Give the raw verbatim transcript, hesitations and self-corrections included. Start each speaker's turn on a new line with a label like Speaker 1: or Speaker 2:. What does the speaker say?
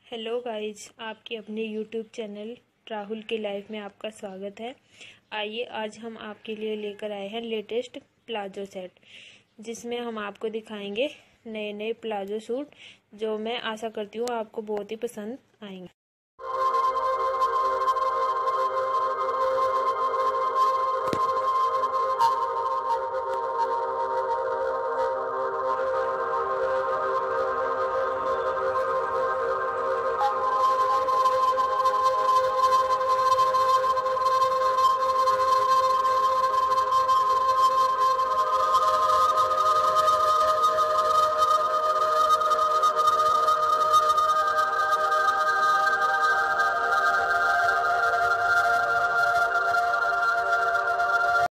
Speaker 1: Hello guys, आपके अपने YouTube channel Rahul के लाइफ में आपका स्वागत है। आइए आज हम आपके लिए लेकर आए हैं लेटेस्ट प्लाजो सेट, जिसमें हम आपको दिखाएंगे नए नए प्लाजो सूट, जो मैं आशा करती हूँ आपको बहुत ही पसंद आएंगे।